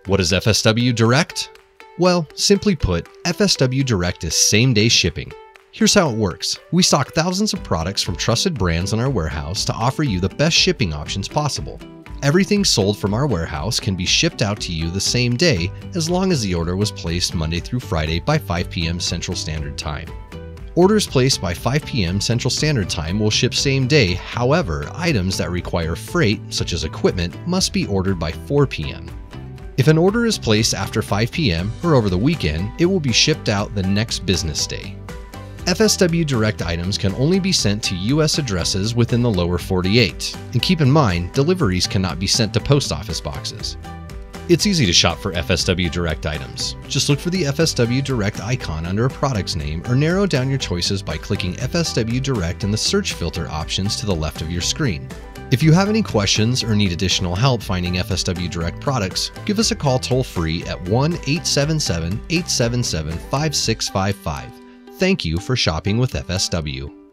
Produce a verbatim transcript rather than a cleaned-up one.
What is F S W Direct? Well, simply put, F S W Direct is same-day shipping. Here's how it works. We stock thousands of products from trusted brands in our warehouse to offer you the best shipping options possible. Everything sold from our warehouse can be shipped out to you the same day as long as the order was placed Monday through Friday by five p m Central Standard Time. Orders placed by five p m Central Standard Time will ship same day. However, items that require freight, such as equipment, must be ordered by four p m If an order is placed after five p m or over the weekend, it will be shipped out the next business day. F S W Direct items can only be sent to U S addresses within the lower forty-eight, and keep in mind, deliveries cannot be sent to post office boxes. It's easy to shop for F S W Direct items. Just look for the F S W Direct icon under a product's name or narrow down your choices by clicking F S W Direct in the search filter options to the left of your screen. If you have any questions or need additional help finding F S W Direct products, give us a call toll-free at one eight seven seven, eight seven seven, five six five five. Thank you for shopping with F S W.